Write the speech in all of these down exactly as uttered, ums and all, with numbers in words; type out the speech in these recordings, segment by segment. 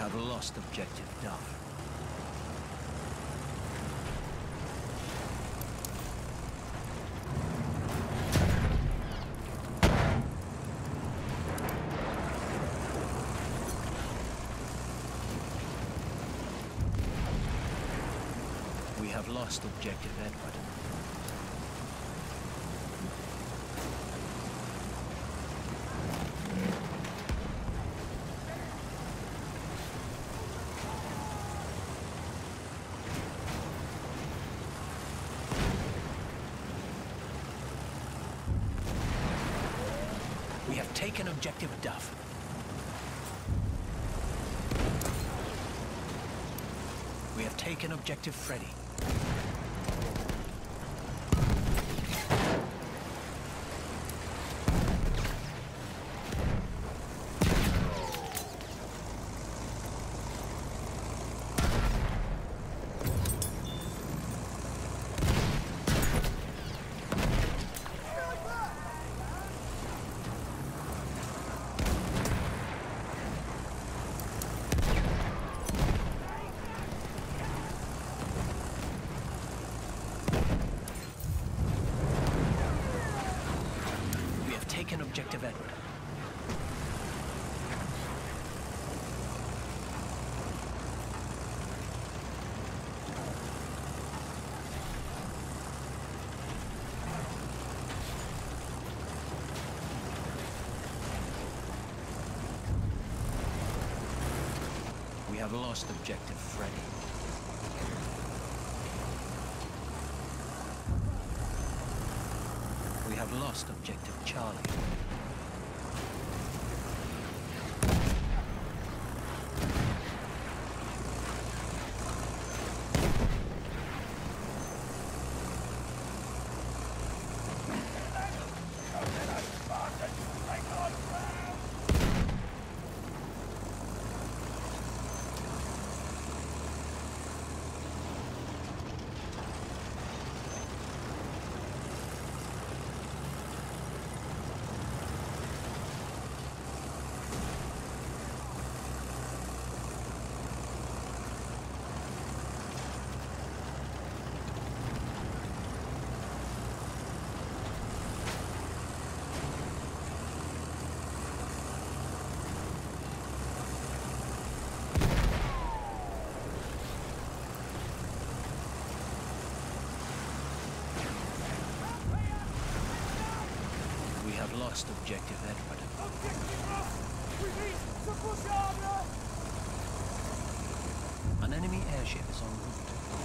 have lost objective Duff. We have lost objective Edward. We have taken objective Duff. We have taken objective Freddy. Taken objective Edward. We have lost objective Freddy. We have lost objective Charlie. We have lost objective Edward. An enemy airship is en route.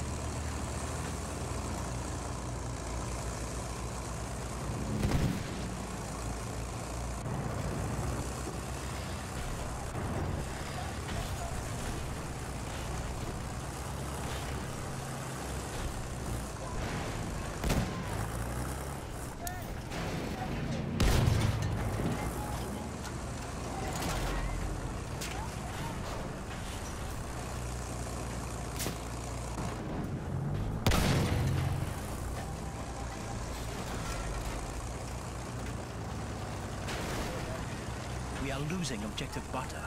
We are losing objective Butter.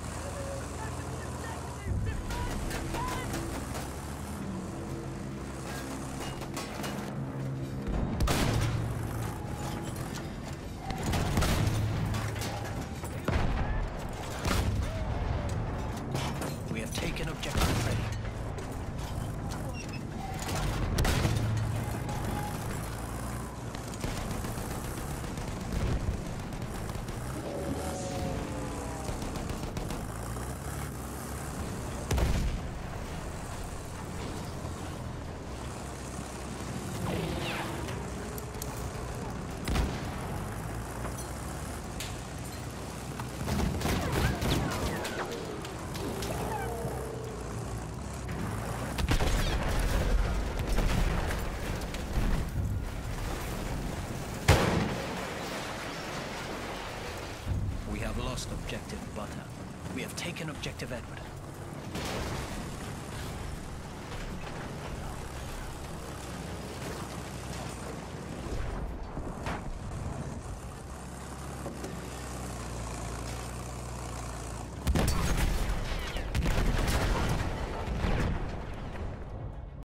We have taken objective Freddy. We have lost objective Butter. We have taken objective Edward.